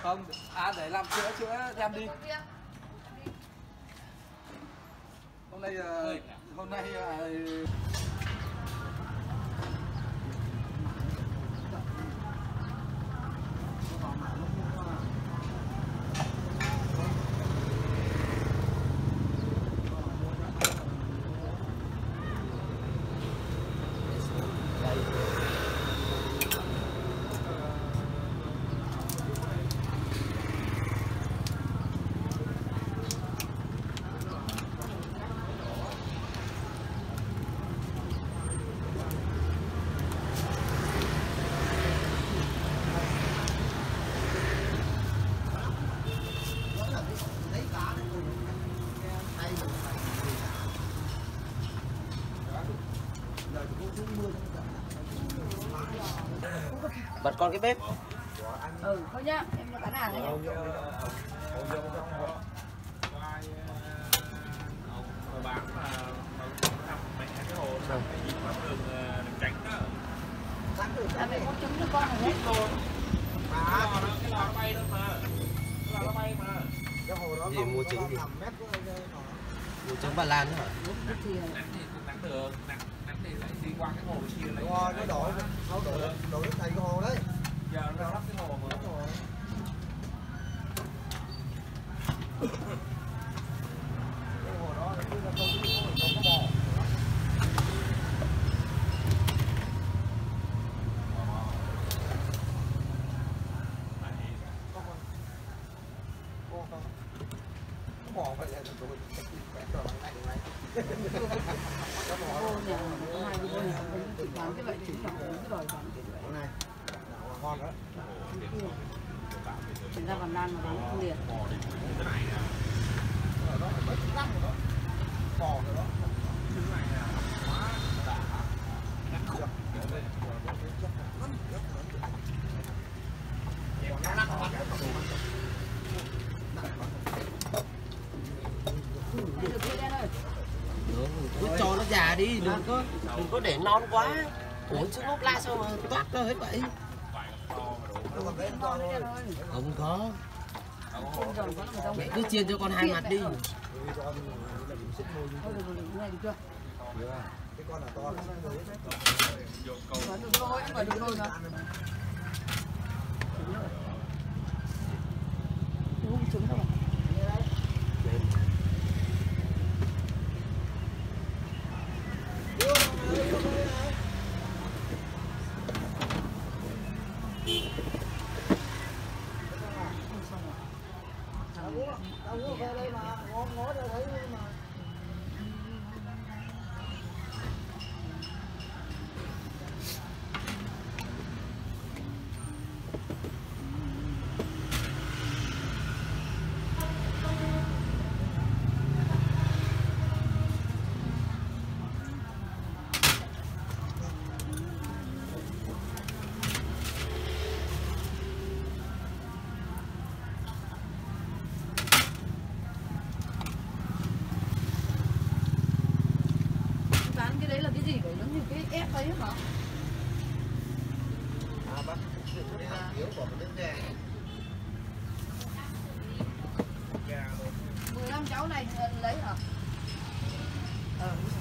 Không, để làm chữa em đi. Hôm nay bật con cái bếp. Thôi nhá, em bán hàng đấy nhá. Bán mà mấy cái hồ xong cái gì mà đường tránh đó. Mẹ có trứng cho con rồi đấy. Cái lò nó bay đó mà. Cái lò nó bay mà. Cái hồ đó gì mua trứng gì? Mua trứng Ba Lan đó hả? Nắng được, nắng thì lại đi qua cái hồ kia lấy. Nó đổ nước đầy cái hồ đấy. Giờ nó lắp cái hồ mà. Cái hồ đó là không có bò. Bò vậy là tụi mình rồi này được này. Bán cái loại trứng nhỏ cái đòi bán cái này. Ngon đó. Chúng ta còn Lan mà bán không liền. Cái này nè. Nó phải mấy chục năm rồi đó. Bò rồi đó. Trứng này nè. Quá đã. Nắng khủng. Nó nặng quá. Cứ cho nó già đi, đừng có để non quá. Uống chứ ốp la sao mà toát ra hết vậy? Không có. Mẹ cứ chiên cho con hai mặt đi. Thôi được này được chưa? Cái con là to. Bán được thôi, em phải được thôi mà. Đúng trứng không? Đâu có đây mà, ngon ngó đâu thấy mà. Ép đấy hả? Bác thiếu của một đứa gà. 15 cháu này lấy hả?